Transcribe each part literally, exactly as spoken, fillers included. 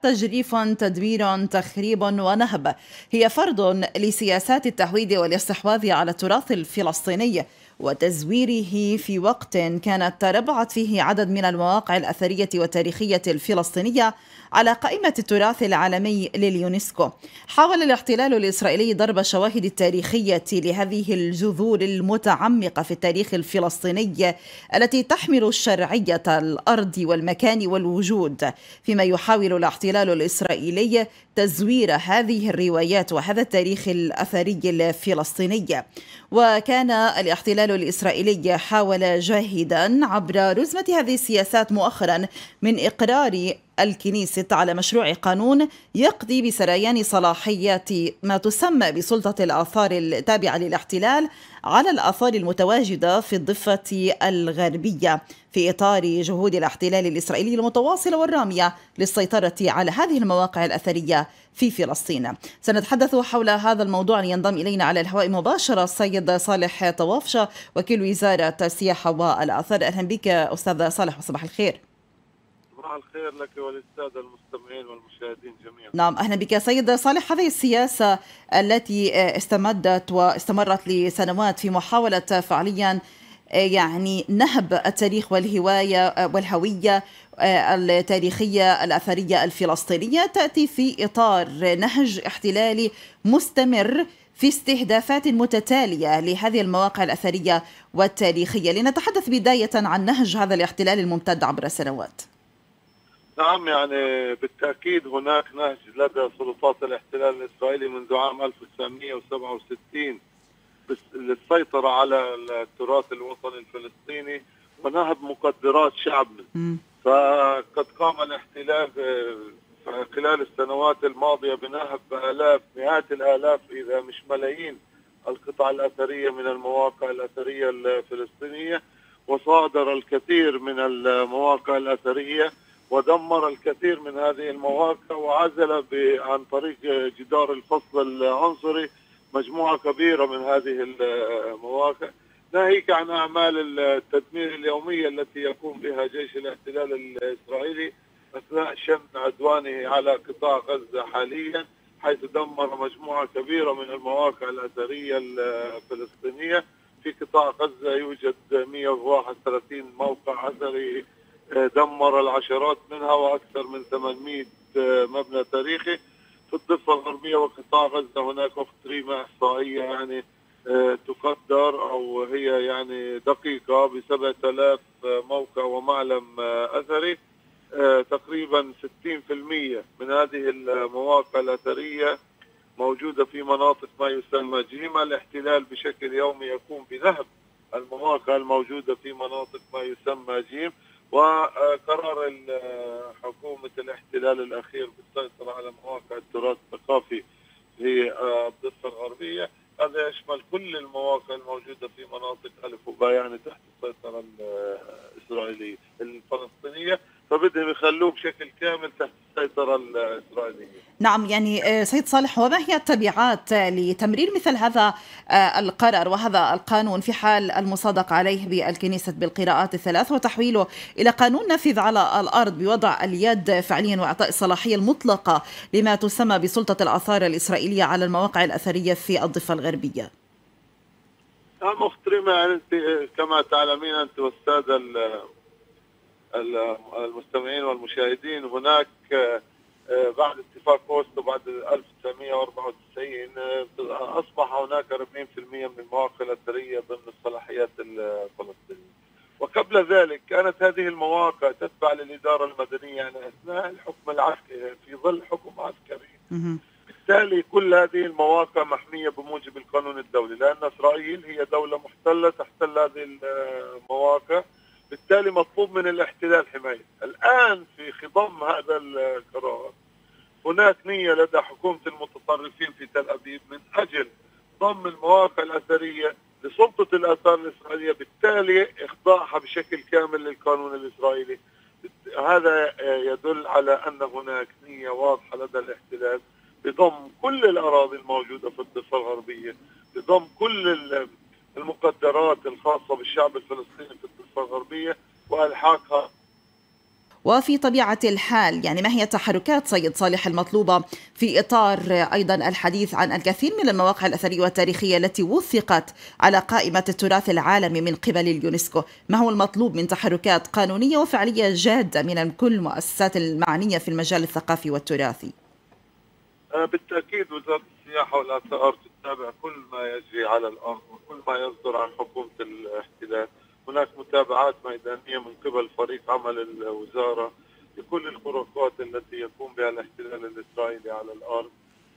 تجريف، تدمير، تخريب ونهب هي فرض لسياسات التهويد والاستحواذ على التراث الفلسطيني وتزويره في وقت كانت تربعت فيه عدد من المواقع الأثرية والتاريخية الفلسطينية على قائمة التراث العالمي لليونسكو. حاول الاحتلال الإسرائيلي ضرب الشواهد التاريخية لهذه الجذور المتعمقة في التاريخ الفلسطيني التي تحمل الشرعية الأرض والمكان والوجود، فيما يحاول الاحتلال الإسرائيلي تزوير هذه الروايات وهذا التاريخ الأثري الفلسطيني. وكان الاحتلال الإسرائيلي حاول جاهدا عبر رزمة هذه السياسات مؤخرا من إقرار الكنيسة على مشروع قانون يقضي بسريان صلاحيات ما تسمى بسلطة الآثار التابعة للاحتلال على الآثار المتواجدة في الضفة الغربية، في إطار جهود الاحتلال الإسرائيلي المتواصلة والرامية للسيطرة على هذه المواقع الأثرية في فلسطين. سنتحدث حول هذا الموضوع. لينضم إلينا على الهواء مباشرة السيد صالح طوافشة وكيل وزارة السياحة والآثار. أهلا بك أستاذ صالح وصباح الخير. صباح الخير لك وللسادة المستمعين والمشاهدين جميعا. نعم، أهلا بك سيد صالح. هذه السياسة التي استمدت واستمرت لسنوات في محاولة فعليا يعني نهب التاريخ والهواية والهوية التاريخية الأثرية الفلسطينية تأتي في إطار نهج احتلالي مستمر في استهدافات متتالية لهذه المواقع الأثرية والتاريخية. لنتحدث بداية عن نهج هذا الاحتلال الممتد عبر السنوات. نعم، يعني بالتأكيد هناك نهج لدى سلطات الاحتلال الإسرائيلي منذ عام ألف وتسعمئة وسبعة وستين للسيطرة على التراث الوطني الفلسطيني ونهب مقدرات شعبنا. فقد قام الاحتلال خلال السنوات الماضية بنهب آلاف مئات الآلاف إذا مش ملايين القطع الأثرية من المواقع الأثرية الفلسطينية، وصادر الكثير من المواقع الأثرية ودمر الكثير من هذه المواقع، وعزل عن طريق جدار الفصل العنصري مجموعة كبيرة من هذه المواقع، ناهيك عن أعمال التدمير اليومية التي يقوم بها جيش الاحتلال الإسرائيلي أثناء شن عدوانه على قطاع غزة حاليا، حيث دمر مجموعة كبيرة من المواقع الأثرية الفلسطينية. في قطاع غزة يوجد مئة وواحد وثلاثين موقع أثري دمر العشرات منها وأكثر من ثمانمئة مبنى تاريخي. في الضفة الغربية وقطاع غزة هناك تقريبا إحصائية يعني تقدر أو هي يعني دقيقة بسبعة آلاف موقع ومعلم أثري. تقريبا ستين بالمئة من هذه المواقع الأثرية موجودة في مناطق ما يسمى جيم. الاحتلال بشكل يومي يقوم بنهب المواقع الموجودة في مناطق ما يسمى جيم، وقرار حكومة الاحتلال الأخير بالسيطرة على مواقع التراث الثقافي في الضفة الغربية. هذا يشمل كل المواقع الموجودة في مناطق ألف وباء يعني تحت السيطرة الإسرائيلية الفلسطينية، فبدهم يخلوه بشكل كامل تحت السيطرة الإسرائيلية. نعم، يعني سيد صالح، وما هي التبعات لتمرير مثل هذا القرار وهذا القانون في حال المصادقة عليه بالكنيسة بالقراءات الثلاث وتحويله إلى قانون نافذ على الأرض بوضع اليد فعليا وإعطاء الصلاحية المطلقة لما تسمى بسلطة الآثار الإسرائيلية على المواقع الأثرية في الضفة الغربية؟ مخترمة، يعني أنت كما تعلمين أنت والسادة المستمعين والمشاهدين، هناك بعد اتفاق أوسلو بعد ألف وتسعمئة وأربعة وتسعين أصبح هناك أربعين بالمئة من المواقع الأثرية ضمن الصلاحيات الفلسطينية، وقبل ذلك كانت هذه المواقع تتبع للإدارة المدنية يعني أثناء الحكم العسكري في ظل حكم عسكري. بالتالي كل هذه المواقع محمية بموجب القانون الدولي، لأن إسرائيل هي دولة محتلة تحتل هذه المواقع، بالتالي مطلوب من الاحتلال حماية. الآن في خضم هذا القرار هناك نية لدى حكومة المتطرفين في تل أبيب من أجل ضم المواقع الأثرية لسلطة الآثار الإسرائيلية، بالتالي إخضاعها بشكل كامل للقانون الإسرائيلي. هذا يدل على أن هناك نية واضحة لدى الاحتلال بضم كل الأراضي الموجودة في الضفة الغربية، بضم كل المقدرات الخاصة بالشعب الفلسطيني في الضفة الغربية وإلحاقها. وفي طبيعة الحال يعني ما هي تحركات سيد صالح المطلوبة في إطار أيضا الحديث عن الكثير من المواقع الأثرية والتاريخية التي وثقت على قائمة التراث العالمي من قبل اليونسكو؟ ما هو المطلوب من تحركات قانونية وفعلية جادة من كل المؤسسات المعنية في المجال الثقافي والتراثي؟ بالتأكيد وزارة السياحة والآثار تتابع كل ما يجري على الأرض وكل ما يصدر عن حكومة الاحتلال. هناك متابعات ميدانية من قبل فريق عمل الوزارة لكل الخروقات التي يقوم بها الاحتلال الإسرائيلي على الأرض.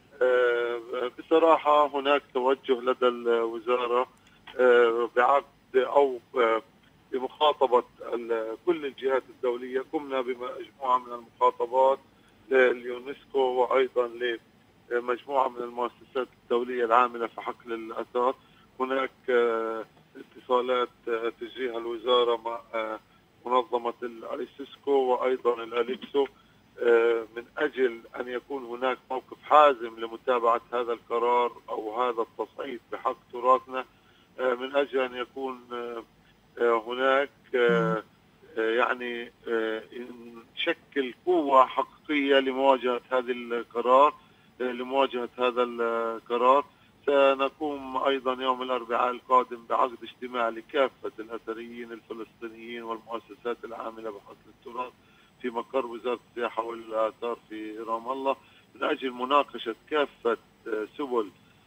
بصراحة هناك توجه لدى الوزارة بعقد أو بمخاطبة كل الجهات الدولية. قمنا بمجموعة من المخاطبات لليونسكو وأيضا لمجموعة من المؤسسات الدولية العاملة في حقل الآثار. هناك اتصالات تجريها الوزارة مع منظمة الأيسيسكو وأيضا الأليكسو من أجل أن يكون هناك موقف حازم لمتابعة هذا القرار أو هذا التصعيد بحق تراثنا، من أجل أن يكون هناك يعني نشكل قوة حقيقية لمواجهة هذا القرار لمواجهة هذا القرار. سنقوم أيضا يوم الأربعاء القادم بعقد اجتماع لكافة الأثريين الفلسطينيين والمؤسسات العاملة بحقل التراث في مقر وزارة السياحة والآثار في رام الله، من أجل مناقشة كافة سبل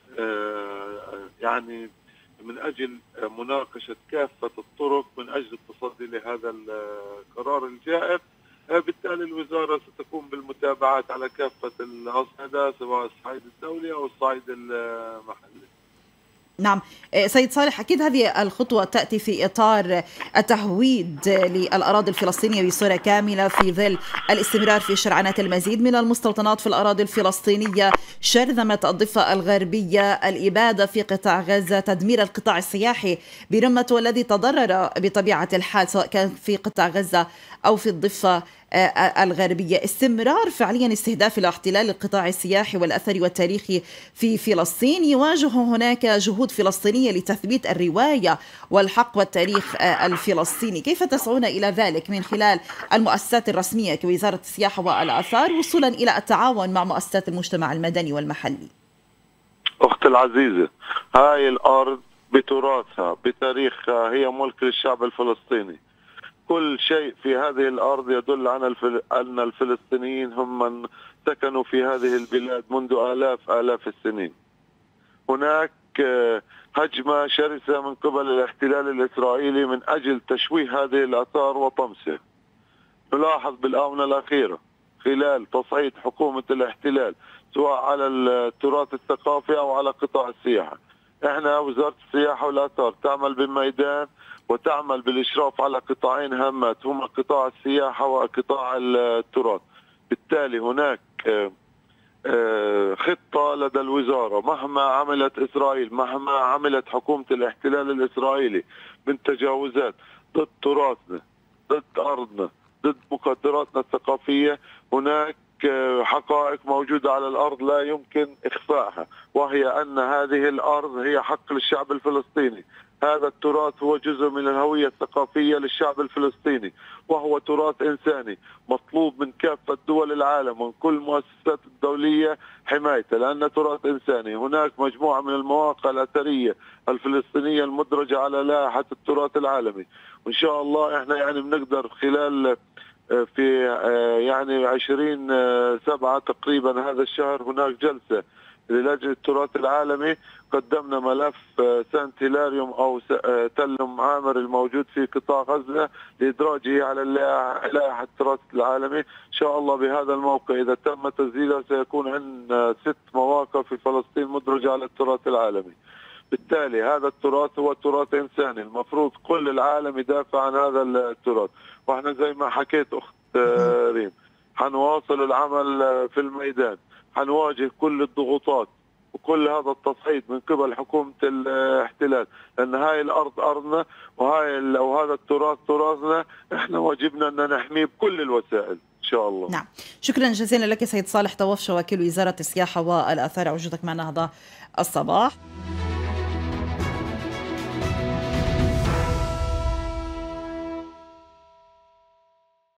يعني من أجل مناقشة كافة الطرق من أجل التصدي لهذا القرار الجائر. بالتالي الوزارة ستقوم بالمتابعات على كافة الأصعدة سواء الصعيد الدولي أو الصعيد المحلي. نعم سيد صالح، أكيد هذه الخطوة تأتي في إطار التهويد للأراضي الفلسطينية بصورة كاملة في ظل الاستمرار في شرعنة المزيد من المستوطنات في الأراضي الفلسطينية، شرذمة الضفة الغربية، الإبادة في قطاع غزة، تدمير القطاع السياحي برمة والذي تضرر بطبيعة الحال سواء كان في قطاع غزة أو في الضفة الغربية. استمرار فعليا استهداف الاحتلال القطاع السياحي والأثري والتاريخي في فلسطين. يواجه هناك جهود فلسطينية لتثبيت الرواية والحق والتاريخ الفلسطيني، كيف تسعون إلى ذلك من خلال المؤسسات الرسمية كوزارة السياحة والآثار وصولا إلى التعاون مع مؤسسات المجتمع المدني والمحلي؟ أخت العزيزة، هاي الأرض بتراثها بتاريخها هي ملك للشعب الفلسطيني. كل شيء في هذه الأرض يدل على الفل... أن الفلسطينيين هم من سكنوا في هذه البلاد منذ آلاف آلاف السنين. هناك هجمة شرسة من قبل الاحتلال الإسرائيلي من أجل تشويه هذه الآثار وطمسها. نلاحظ بالآونة الأخيرة خلال تصعيد حكومة الاحتلال سواء على التراث الثقافي أو على قطاع السياحة. احنا وزارة السياحة والآثار تعمل بالميدان وتعمل بالإشراف على قطاعين هامات هما قطاع السياحة وقطاع التراث. بالتالي هناك خطة لدى الوزارة مهما عملت إسرائيل مهما عملت حكومة الاحتلال الإسرائيلي من تجاوزات ضد تراثنا ضد أرضنا ضد مقدراتنا الثقافية، هناك حقائق موجودة على الأرض لا يمكن إخفائها، وهي أن هذه الأرض هي حق للشعب الفلسطيني. هذا التراث هو جزء من الهوية الثقافية للشعب الفلسطيني، وهو تراث إنساني مطلوب من كافة دول العالم ومن كل المؤسسات الدولية حمايته، لأنه تراث إنساني. هناك مجموعة من المواقع الأثرية الفلسطينية المدرجة على لائحة التراث العالمي، وإن شاء الله إحنا يعني بنقدر خلال في يعني عشرين سبعة تقريبا هذا الشهر هناك جلسة للجنة التراث العالمي. قدمنا ملف سانت هيلاريوم أو تل عامر الموجود في قطاع غزة لإدراجه على لائحة التراث العالمي. إن شاء الله بهذا الموقع إذا تم تسجيله سيكون عندنا ست مواقع في فلسطين مدرجة على التراث العالمي. بالتالي هذا التراث هو تراث إنساني، المفروض كل العالم يدافع عن هذا التراث. وإحنا زي ما حكيت أخت ريم حنواصل العمل في الميدان، حنواجه كل الضغوطات وكل هذا التصعيد من قبل حكومة الاحتلال، لأن هاي الأرض أرضنا وهاي وهذا التراث تراثنا. إحنا واجبنا أن نحميه بكل الوسائل إن شاء الله. نعم، شكرا جزيلا لك سيد صالح طوفشة وكيل وزارة السياحة والآثار على وجودك معنا هذا الصباح.